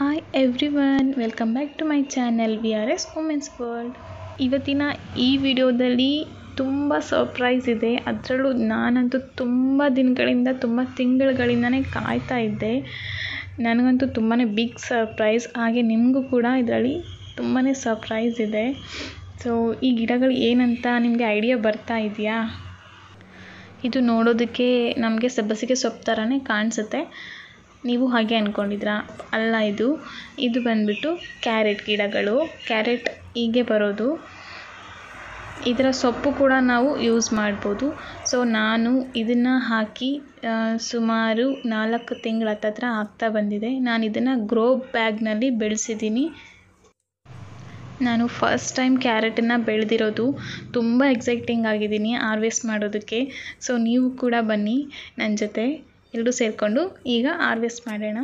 Hi everyone, welcome back to my channel VRS women's world. ಇವತ್ತಿನ ಈ ವಿಡಿಯೋದಲ್ಲಿ ತುಂಬ ಸರ್ಪ್ರೈಸ್ ಇದೆ. ಅದರಲ್ಲೂ ನಾನಂತೂ ತುಂಬ ದಿನಗಳಿಂದ ತಿಂಗಳುಗಳಿಂದನೇ ಕಾಯ್ತಾ ಇದ್ದೆ. ನನಗಂತೂ ತುಂಬಾ ಬಿಗ್ ಸರ್ಪ್ರೈಸ್, ಹಾಗೆ ನಿಮಗೂ ಕೂಡ ಇದರಲ್ಲಿ ತುಂಬಾ ಸರ್ಪ್ರೈಸ್ ಇದೆ. ಸೊ ಈ ಗಿಡಗಳು ಏನಂತ ನಿಮಗೆ ಐಡಿಯಾ ಬರ್ತಾ ಇದೆಯಾ? ಇದು ನೋಡೋದಕ್ಕೆ ನಮಗೆ ಸಬ್ಬಸಿಗೆ ಸೊಪ್ಪು ಥರನೇ ಕಾಣಿಸುತ್ತೆ. ನೀವು ಹಾಗೆ ಅಂದ್ಕೊಂಡಿದ್ರಾ? ಅಲ್ಲ, ಇದು ಬಂದ್ಬಿಟ್ಟು ಕ್ಯಾರೆಟ್ ಗಿಡಗಳು. ಕ್ಯಾರೆಟ್ ಹೀಗೆ ಬರೋದು. ಇದರ ಸೊಪ್ಪು ಕೂಡ ನಾವು ಯೂಸ್ ಮಾಡ್ಬೋದು. ಸೊ ನಾನು ಇದನ್ನು ಹಾಕಿ ಸುಮಾರು 4 ತಿಂಗಳ ಹತ್ತಿರ ಆಗ್ತಾ ಬಂದಿದೆ. ನಾನು ಇದನ್ನು ಗ್ರೋ ಬ್ಯಾಗ್ನಲ್ಲಿ ಬೆಳೆಸಿದ್ದೀನಿ. ನಾನು ಫಸ್ಟ್ ಟೈಮ್ ಕ್ಯಾರೆಟನ್ನು ಬೆಳೆದಿರೋದು. ತುಂಬ ಎಕ್ಸೈಟಿಂಗ್ ಆಗಿದ್ದೀನಿ ಹಾರ್ವೆಸ್ಟ್ ಮಾಡೋದಕ್ಕೆ. ಸೊ ನೀವು ಕೂಡ ಬನ್ನಿ ನನ್ನ ಜೊತೆ, ಎಲ್ಲರೂ ಸೇರಿಕೊಂಡು ಈಗ ಹಾರ್ವೆಸ್ಟ್ ಮಾಡೋಣ.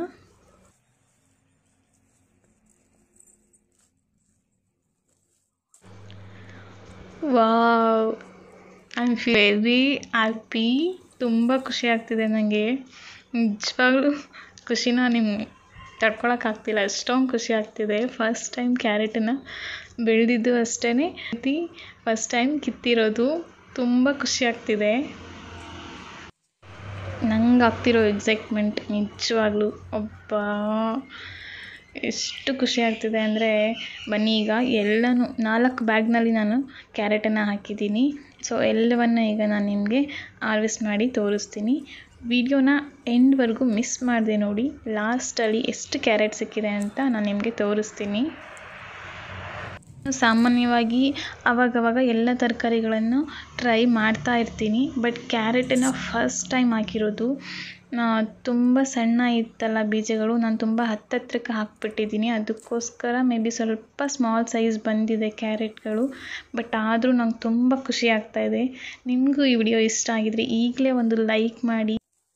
Wow, I am very happy. ತುಂಬ ಖುಷಿ ಆಗ್ತಿದೆ ನನಗೆ. ನಿಜವಾಗ್ಲೂ ಖುಷಿನ ನಿಮ್ಗೆ ತಡ್ಕೊಳಕ್ಕಾಗ್ತಿಲ್ಲ, ಅಷ್ಟೊಂದು ಖುಷಿ ಆಗ್ತಿದೆ. ಫಸ್ಟ್ ಟೈಮ್ ಕ್ಯಾರೆಟನ್ನು ಬೆಳೆದಿದ್ದು ಅಷ್ಟೇ, ಫಸ್ಟ್ ಟೈಮ್ ಕಿತ್ತಿರೋದು. ತುಂಬ ಖುಷಿ ಆಗ್ತಿದೆ. ನಂಗೆ ಆಗ್ತಿರೋ ಎಕ್ಸೈಟ್ಮೆಂಟ್ ನಿಜವಾಗ್ಲೂ ಎಷ್ಟು ಖುಷಿ ಆಗ್ತಿದೆ ಅಂದರೆ, ಬನ್ನಿ ಈಗ ಎಲ್ಲನೂ 4 ಬ್ಯಾಗ್ನಲ್ಲಿ ನಾನು ಕ್ಯಾರೆಟನ್ನು ಹಾಕಿದ್ದೀನಿ. ಸೊ ಎಲ್ಲವನ್ನು ಈಗ ನಾನು ನಿಮಗೆ ಹಾರ್ವೆಸ್ಟ್ ಮಾಡಿ ತೋರಿಸ್ತೀನಿ. ವಿಡಿಯೋನ ಎಂಡ್ವರೆಗೂ ಮಿಸ್ ಮಾಡಿದೆ ನೋಡಿ. ಲಾಸ್ಟಲ್ಲಿ ಎಷ್ಟು ಕ್ಯಾರೆಟ್ ಸಿಕ್ಕಿದೆ ಅಂತ ನಾನು ನಿಮಗೆ ತೋರಿಸ್ತೀನಿ. ಸಾಮಾನ್ಯವಾಗಿ ಆವಾಗವಾಗ ಎಲ್ಲ ತರಕಾರಿಗಳನ್ನು ಟ್ರೈ ಮಾಡ್ತಾ ಇರ್ತೀನಿ, ಬಟ್ ಕ್ಯಾರೆಟನ್ನು ಫಸ್ಟ್ ಟೈಮ್ ಹಾಕಿರೋದು. ತುಂಬ ಸಣ್ಣ ಇತ್ತಲ್ಲ ಬೀಜಗಳು, ನಾನು ತುಂಬ ಹತ್ತತ್ರಕ್ಕೆ ಹಾಕ್ಬಿಟ್ಟಿದ್ದೀನಿ. ಅದಕ್ಕೋಸ್ಕರ ಮೇ ಬಿ ಸ್ವಲ್ಪ ಸ್ಮಾಲ್ ಸೈಜ್ ಬಂದಿದೆ ಕ್ಯಾರೆಟ್ಗಳು. ಬಟ್ ಆದರೂ ನಂಗೆ ತುಂಬ ಖುಷಿ ಆಗ್ತಾಯಿದೆ. ನಿಮಗೂ ಈ ವಿಡಿಯೋ ಇಷ್ಟ ಆಗಿದ್ರೆ ಈಗಲೇ ಒಂದು ಲೈಕ್ ಮಾಡಿ.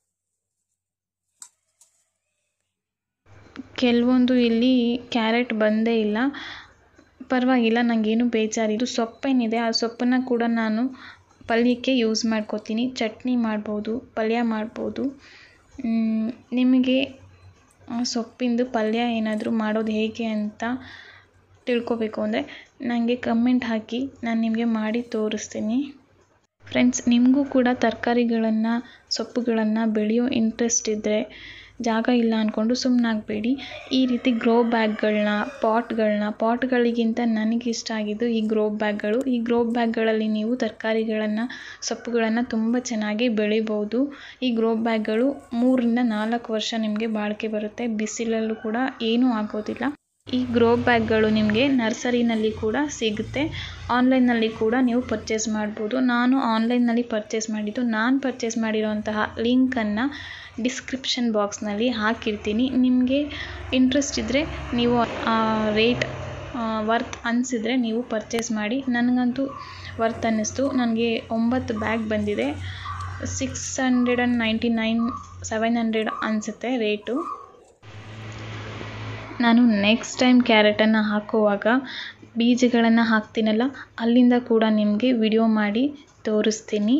ಕೆಲವೊಂದು ಇಲ್ಲಿ ಕ್ಯಾರೆಟ್ ಬಂದೇ ಇಲ್ಲ, ಪರವಾಗಿಲ್ಲ, ನನಗೇನು ಬೇಜಾರಿದು. ಸೊಪ್ಪೇನಿದೆ ಆ ಸೊಪ್ಪನ್ನು ಕೂಡ ನಾನು ಪಲ್ಯಕ್ಕೆ ಯೂಸ್ ಮಾಡ್ಕೋತೀನಿ. ಚಟ್ನಿ ಮಾಡ್ಬೋದು, ಪಲ್ಯ ಮಾಡ್ಬೋದು. ನಿಮಗೆ ಸೊಪ್ಪಿಂದು ಪಲ್ಯ ಏನಾದರೂ ಮಾಡೋದು ಹೇಗೆ ಅಂತ ತಿಳ್ಕೊಬೇಕು ಅಂದರೆ ನನಗೆ ಕಮೆಂಟ್ ಹಾಕಿ, ನಾನು ನಿಮಗೆ ಮಾಡಿ ತೋರಿಸ್ತೀನಿ. ಫ್ರೆಂಡ್ಸ್, ನಿಮಗೂ ಕೂಡ ತರಕಾರಿಗಳನ್ನು ಸೊಪ್ಪುಗಳನ್ನು ಬೆಳೆಯೋ ಇಂಟ್ರೆಸ್ಟ್ ಇದ್ದರೆ ಜಾಗ ಇಲ್ಲ ಅಂದ್ಕೊಂಡು ಸುಮ್ಮನಾಗಬೇಡಿ. ಈ ರೀತಿ ಗ್ರೋ ಬ್ಯಾಗ್ಗಳನ್ನ, ಪಾಟ್ಗಳಿಗಿಂತ ನನಗಿಷ್ಟ ಆಗಿದ್ದು ಈ ಗ್ರೋ ಬ್ಯಾಗ್ಗಳು. ಈ ಗ್ರೋ ಬ್ಯಾಗ್ಗಳಲ್ಲಿ ನೀವು ತರಕಾರಿಗಳನ್ನು, ಸೊಪ್ಪುಗಳನ್ನು ತುಂಬ ಚೆನ್ನಾಗಿ ಬೆಳಿಬೋದು. ಈ ಗ್ರೋ ಬ್ಯಾಗ್ಗಳು 3 ರಿಂದ 4 ವರ್ಷ ನಿಮಗೆ ಬಾಳಿಕೆ ಬರುತ್ತೆ. ಬಿಸಿಲಲ್ಲೂ ಕೂಡ ಏನೂ ಆಗೋದಿಲ್ಲ. ಈ ಗ್ರೋ ಬ್ಯಾಗ್ಗಳು ನಿಮಗೆ ನರ್ಸರಿನಲ್ಲಿ ಕೂಡ ಸಿಗುತ್ತೆ. ಆನ್ಲೈನ್ನಲ್ಲಿ ಕೂಡ ನೀವು ಪರ್ಚೇಸ್ ಮಾಡ್ಬೋದು. ನಾನು ಆನ್ಲೈನ್ನಲ್ಲಿ ಪರ್ಚೇಸ್ ಮಾಡಿದ್ದು. ನಾನು ಪರ್ಚೇಸ್ ಮಾಡಿರೋಂತಹ ಲಿಂಕನ್ನು ಡಿಸ್ಕ್ರಿಪ್ಷನ್ ಬಾಕ್ಸ್ನಲ್ಲಿ ಹಾಕಿರ್ತೀನಿ. ನಿಮಗೆ ಇಂಟ್ರೆಸ್ಟ್ ಇದ್ದರೆ ನೀವು ರೇಟ್ ವರ್ತ್ ಅನಿಸಿದರೆ ನೀವು ಪರ್ಚೇಸ್ ಮಾಡಿ. ನನಗಂತೂ ವರ್ತ್ ಅನ್ನಿಸ್ತು. ನನಗೆ 9 ಬ್ಯಾಗ್ ಬಂದಿದೆ. 699, 700 ಅನಿಸುತ್ತೆ ರೇಟು. ನಾನು ನೆಕ್ಸ್ಟ್ ಟೈಮ್ ಕ್ಯಾರೆಟನ್ನು ಹಾಕುವಾಗ ಬೀಜಗಳನ್ನು ಹಾಕ್ತೀನಲ್ಲ, ಅಲ್ಲಿಂದ ಕೂಡ ನಿಮಗೆ ವಿಡಿಯೋ ಮಾಡಿ ತೋರಿಸ್ತೀನಿ.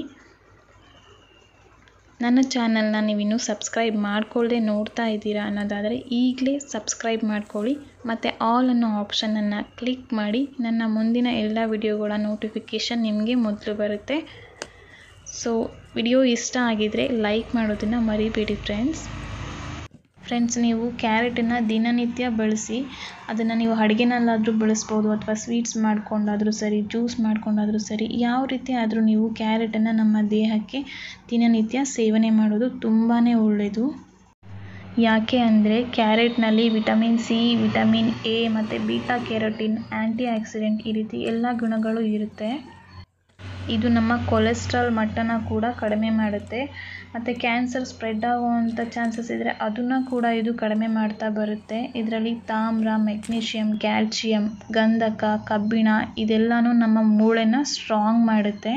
ನನ್ನ ಚಾನಲ್ನ ನೀವಿನ್ನೂ ಸಬ್ಸ್ಕ್ರೈಬ್ ಮಾಡ್ಕೊಳ್ಳದೆ ನೋಡ್ತಾ ಇದ್ದೀರಾ ಅನ್ನೋದಾದರೆ ಈಗಲೇ ಸಬ್ಸ್ಕ್ರೈಬ್ ಮಾಡ್ಕೊಳ್ಳಿ ಮತ್ತು ಆಲ್ ಅನ್ನೋ ಆಪ್ಷನನ್ನು ಕ್ಲಿಕ್ ಮಾಡಿ. ನನ್ನ ಮುಂದಿನ ಎಲ್ಲ ವಿಡಿಯೋಗಳ ನೋಟಿಫಿಕೇಷನ್ ನಿಮಗೆ ಮೊದಲು ಬರುತ್ತೆ. ಸೊ ವಿಡಿಯೋ ಇಷ್ಟ ಆಗಿದರೆ ಲೈಕ್ ಮಾಡೋದನ್ನು ಮರಿಬೇಡಿ ಫ್ರೆಂಡ್ಸ್. ನೀವು ಕ್ಯಾರೆಟನ್ನು ದಿನನಿತ್ಯ ಬಳಸಿ. ಅದನ್ನು ನೀವು ಅಡುಗೆನಲ್ಲಾದರೂ ಬಳಸ್ಬೋದು, ಅಥವಾ ಸ್ವೀಟ್ಸ್ ಮಾಡ್ಕೊಂಡಾದರೂ ಸರಿ, ಜ್ಯೂಸ್ ಮಾಡ್ಕೊಂಡಾದರೂ ಸರಿ. ಯಾವ ರೀತಿ ಆದರೂ ನೀವು ಕ್ಯಾರೆಟನ್ನು ನಮ್ಮ ದೇಹಕ್ಕೆ ದಿನನಿತ್ಯ ಸೇವನೆ ಮಾಡೋದು ತುಂಬಾ ಒಳ್ಳೆಯದು. ಯಾಕೆ ಅಂದರೆ ಕ್ಯಾರೆಟ್ನಲ್ಲಿ ವಿಟಮಿನ್ C, ವಿಟಮಿನ್ A ಮತ್ತು ಬೀಟಾ ಕ್ಯಾರೋಟಿನ್, ಆ್ಯಂಟಿ ಆಕ್ಸಿಡೆಂಟ್ ಈ ರೀತಿ ಎಲ್ಲ ಗುಣಗಳು ಇರುತ್ತೆ. ಇದು ನಮ್ಮ ಕೊಲೆಸ್ಟ್ರಾಲ್ ಮಟ್ಟನ ಕೂಡ ಕಡಿಮೆ ಮಾಡುತ್ತೆ. ಮತ್ತು ಕ್ಯಾನ್ಸರ್ ಸ್ಪ್ರೆಡ್ ಆಗುವಂಥ ಚಾನ್ಸಸ್ ಇದ್ದರೆ ಅದನ್ನು ಕೂಡ ಇದು ಕಡಿಮೆ ಮಾಡ್ತಾ ಬರುತ್ತೆ. ಇದರಲ್ಲಿ ತಾಮ್ರ, ಮೆಗ್ನೀಷಿಯಮ್, ಕ್ಯಾಲ್ಶಿಯಂ, ಗಂಧಕ, ಕಬ್ಬಿಣ ಇದೆಲ್ಲನೂ ನಮ್ಮ ಮೂಳೆನ ಸ್ಟ್ರಾಂಗ್ ಮಾಡುತ್ತೆ.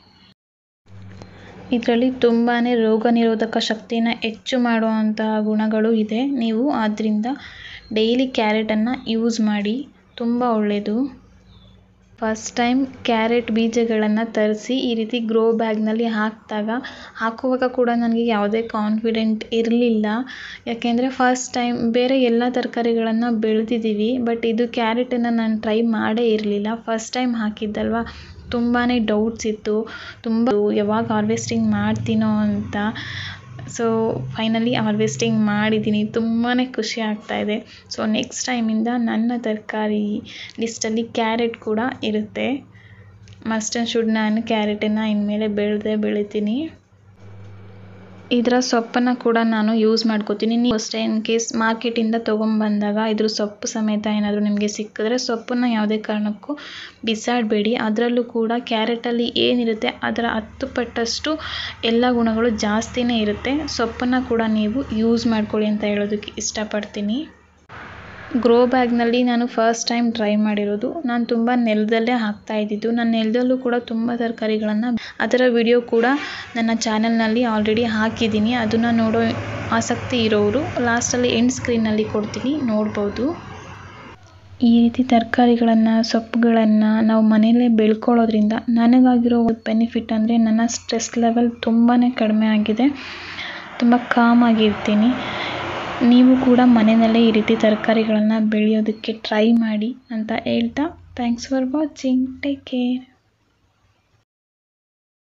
ಇದರಲ್ಲಿ ತುಂಬಾ ರೋಗ ನಿರೋಧಕ ಶಕ್ತಿನ ಹೆಚ್ಚು ಮಾಡುವಂತಹ ಗುಣಗಳು ಇದೆ. ನೀವು ಆದ್ದರಿಂದ ಡೈಲಿ ಕ್ಯಾರೆಟನ್ನು ಯೂಸ್ ಮಾಡಿ, ತುಂಬ ಒಳ್ಳೆಯದು. ಫಸ್ಟ್ ಟೈಮ್ ಕ್ಯಾರೆಟ್ ಬೀಜಗಳನ್ನು ತರಿಸಿ ಈ ರೀತಿ ಗ್ರೋ ಬ್ಯಾಗ್ನಲ್ಲಿ ಹಾಕುವಾಗ ಕೂಡ ನನಗೆ ಯಾವುದೇ ಕಾನ್ಫಿಡೆಂಟ್ ಇರಲಿಲ್ಲ. ಯಾಕೆಂದರೆ ಫಸ್ಟ್ ಟೈಮ್ ಬೇರೆ ಎಲ್ಲ ತರಕಾರಿಗಳನ್ನು ಬೆಳೆದಿದ್ದೀವಿ, ಬಟ್ ಇದು ಕ್ಯಾರೆಟನ್ನು ನಾನು ಟ್ರೈ ಮಾಡೇ ಇರಲಿಲ್ಲ. ಫಸ್ಟ್ ಟೈಮ್ ಹಾಕಿದ್ದಲ್ವ, ತುಂಬಾ ಡೌಟ್ಸ್ ಇತ್ತು. ಯಾವಾಗ ಹಾರ್ವೆಸ್ಟಿಂಗ್ ಮಾಡ್ತೀನೋ ಅಂತ. ಸೊ ಫೈನಲಿ ಹಾರ್ವೆಸ್ಟಿಂಗ್ ಮಾಡಿದ್ದೀನಿ. ತುಂಬಾ ಖುಷಿ ಆಗ್ತಾಯಿದೆ. ಸೊ ನೆಕ್ಸ್ಟ್ ಟೈಮಿಂದ ನನ್ನ ತರಕಾರಿ ಲಿಸ್ಟಲ್ಲಿ ಕ್ಯಾರೆಟ್ ಕೂಡ ಇರುತ್ತೆ. ಮಸ್ಟ್ ಆ್ಯಂಡ್ ಶುಡ್ ನಾನು ಕ್ಯಾರೆಟನ್ನು ಇನ್ಮೇಲೆ ಬೆಳಿತೀನಿ. ಇದರ ಸೊಪ್ಪನ್ನು ಕೂಡ ನಾನು ಯೂಸ್ ಮಾಡ್ಕೋತೀನಿ. ನೀವು ಅಷ್ಟೇ ಇನ್ ಕೇಸ್ ಮಾರ್ಕೆಟಿಂದ ತೊಗೊಂಬಂದಾಗ ಇದ್ರ ಸೊಪ್ಪು ಸಮೇತ ಏನಾದರೂ ನಿಮಗೆ ಸಿಕ್ಕಿದ್ರೆ ಸೊಪ್ಪನ್ನು ಯಾವುದೇ ಕಾರಣಕ್ಕೂ ಬಿಸಾಡಬೇಡಿ. ಅದರಲ್ಲೂ ಕೂಡ ಕ್ಯಾರೆಟಲ್ಲಿ ಏನಿರುತ್ತೆ ಅದರ 10 ಪಟ್ಟಷ್ಟು ಎಲ್ಲ ಗುಣಗಳು ಜಾಸ್ತಿನೇ ಇರುತ್ತೆ. ಸೊಪ್ಪನ್ನು ಕೂಡ ನೀವು ಯೂಸ್ ಮಾಡ್ಕೊಳ್ಳಿ ಅಂತ ಹೇಳೋದಕ್ಕೆ ಇಷ್ಟಪಡ್ತೀನಿ. ಗ್ರೋ ಬ್ಯಾಗ್ನಲ್ಲಿ ನಾನು ಫಸ್ಟ್ ಟೈಮ್ ಟ್ರೈ ಮಾಡಿರೋದು. ನಾನು ತುಂಬ ನೆಲದಲ್ಲೇ ಹಾಕ್ತಾ ಇದ್ದಿದ್ದು. ನನ್ನ ನೆಲದಲ್ಲೂ ಕೂಡ ತುಂಬ ತರಕಾರಿಗಳನ್ನು, ಅದರ ವಿಡಿಯೋ ಕೂಡ ನನ್ನ ಚಾನಲ್ನಲ್ಲಿ ಆಲ್ರೆಡಿ ಹಾಕಿದ್ದೀನಿ. ಅದನ್ನು ನೋಡೋ ಆಸಕ್ತಿ ಇರೋರು ಲಾಸ್ಟಲ್ಲಿ ಎಂಡ್ ಸ್ಕ್ರೀನಲ್ಲಿ ಕೊಡ್ತೀನಿ, ನೋಡ್ಬೋದು. ಈ ರೀತಿ ತರಕಾರಿಗಳನ್ನು, ಸೊಪ್ಪುಗಳನ್ನು ನಾವು ಮನೆಯಲ್ಲೇ ಬೆಳ್ಕೊಳ್ಳೋದ್ರಿಂದ ನನಗಾಗಿರೋ ಬೆನಿಫಿಟ್ ಅಂದರೆ ನನ್ನ ಸ್ಟ್ರೆಸ್ ಲೆವೆಲ್ ತುಂಬಾ ಕಡಿಮೆ ಆಗಿದೆ. ತುಂಬ ಕಾಮಾಗಿರ್ತೀನಿ. ನೀವು ಕೂಡ ಮನೆಯಲ್ಲೇ ಈ ರೀತಿ ತರಕಾರಿಗಳನ್ನು ಬೆಳೆಯೋದಕ್ಕೆ ಟ್ರೈ ಮಾಡಿ ಅಂತ ಹೇಳ್ತಾ, thanks for watching. Take care.